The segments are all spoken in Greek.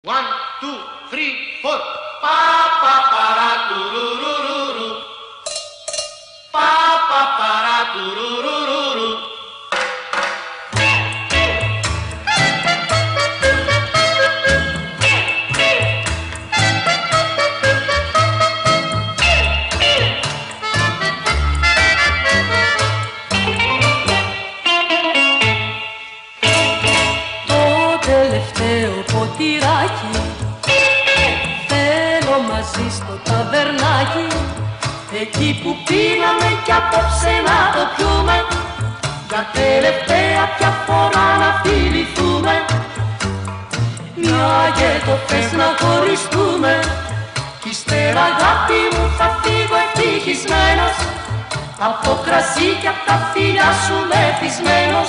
One, two, three, four. Pa pa para turururu. Pa pa para turururu. Ποτηράκι, θέλω μαζί στο ταβερνάκι, εκεί που πίναμε κι απόψε να το πιούμε, για τελευταία πια φορά να φιληθούμε. Μια και το θες να χωριστούμε, κι ύστερα αγάπη μου θα φύγω ευτυχισμένος, απ' το κρασί κι απ' τα φιλιά σου μεθυσμένος,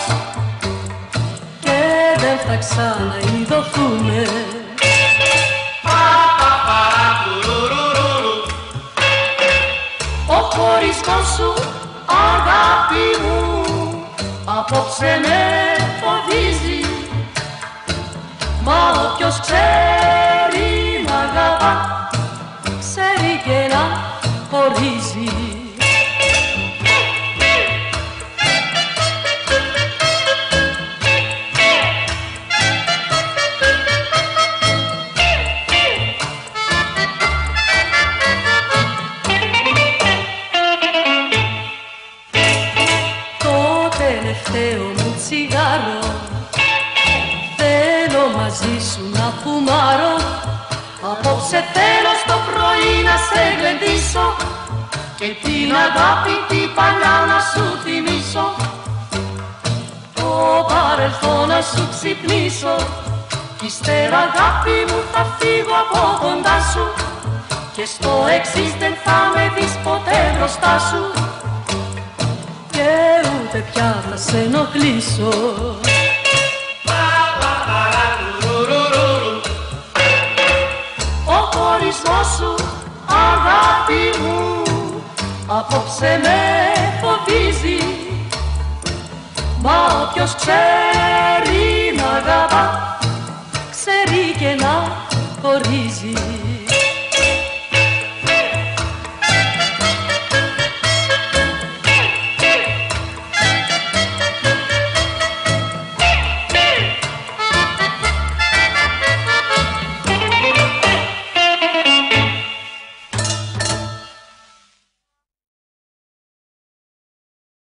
δεν θα ξαναειδωθούμε. Ο χωρισμός σου, αγάπη μου, απόψε με φοβίζει, μα όποιος ξέρει να αγαπά, ξέρει και να χωρίζει. Τελευταίο μου τσιγάρο, θέλω μαζί σου να φουμάρω, απόψε θέλω στο πρωί να σε γλεντήσω και την αγάπη την παλιά να σου θυμίσω, το παρελθόν να σου ξυπνήσω, κι ύστερα αγάπη μου θα φύγω από κοντά σου και στο εξής δεν θα με δεις ποτέ μπροστά σου και ούτε πια να σε ενοχλήσω. Ο χωρισμός σου, αγάπη μου, απόψε με φοβίζει, μα όποιος ξέρει να αγαπά, ξέρει και να χωρίζει.